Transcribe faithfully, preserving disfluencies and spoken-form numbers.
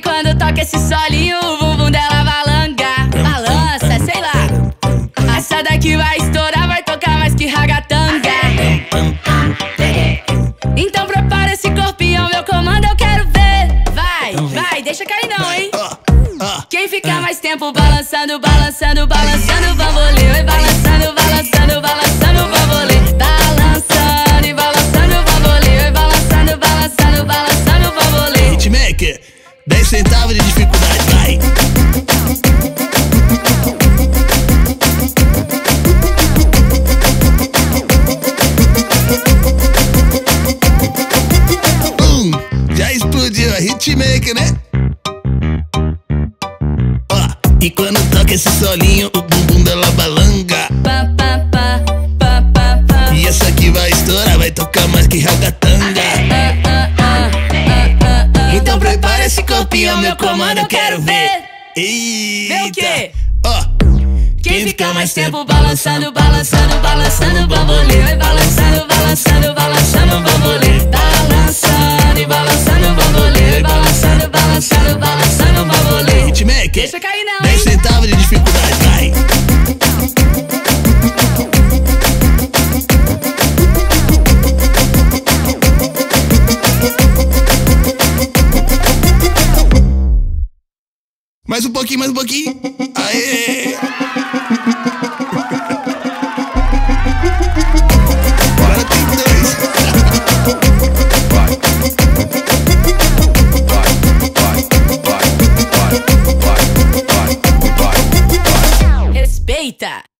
quando toca esse solinho, o bumbum dela balanga. Balança, sei lá. Essa daqui vai estourar, vai tocar mais que ragatanga. Então prepara esse corpinho, meu comando eu quero ver. Vai, vai, deixa cair não, hein? Quem fica mais tempo balançando, balançando, balançando o bambolê. Vai balançando, balançando, balançando o bambolê. Balançando e balançando o bambolê. Vai balançando, balançando, balançando o bambolê. Hitmaker, dez centavos de dificuldade, vai. Hum, já explodiu a Hitmaker, né? E quando toca esse solinho, o bumbum dela balanga. Pá, pá, pá, pá, pá, pá. E essa aqui vai estourar, vai tocar mais que ragatanga. Ah, ah, ah, ah, ah, ah. Então prepara esse corpinho, meu comando eu quero ver. Eita. Vê o quê? Ó, Quem fica mais tempo balançando, balançando, balançando o bambolê. Vai balançando, balançando, balançando o bambolê. Balançando e balançando o bambolê. Vai balançando, balançando, balançando o bambolê. Hitmaker, Deixa cair não, dez hein? centavos de dificuldade, vai. Mais um pouquinho, mais um pouquinho. Aê! Agora tem dois. Respeita!